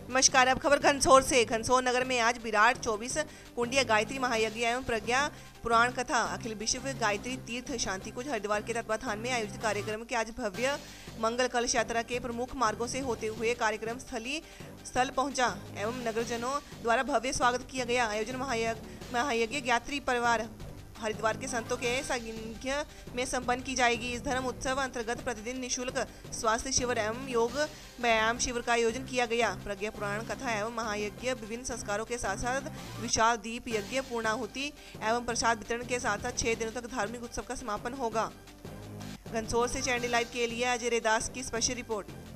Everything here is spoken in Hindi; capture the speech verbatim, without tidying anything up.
नमस्कार। अब खबर घनसोर से। घनसोर नगर में आज विराट चौबीस कुंडीय गायत्री महायज्ञ एवं प्रज्ञा पुराण कथा अखिल विश्व गायत्री तीर्थ शांति कुंज हरिद्वार के तत्वाधान में आयोजित कार्यक्रम के आज भव्य मंगल कलश यात्रा के प्रमुख मार्गों से होते हुए कार्यक्रम स्थली स्थल पहुंचा एवं नगरजनों द्वारा भव्य स्वागत किया गया। आयोजन महायज्ञ महायज्ञ गायत्री परिवार हरिद्वार के संतों के सानिध्य में संपन्न की जाएगी। इस धर्म उत्सव अंतर्गत प्रतिदिन निशुल्क स्वास्थ्य शिविर एवं योग व्यायाम शिविर का आयोजन किया गया। प्रज्ञा पुराण कथा एवं महायज्ञ विभिन्न संस्कारों के साथ साथ विशाल दीप यज्ञ पूर्णाहुति एवं प्रसाद वितरण के साथ साथ छह दिनों तक धार्मिक उत्सव का समापन होगा। घनसोर से चैनल लाइव के लिए अजय दास की स्पेशल रिपोर्ट।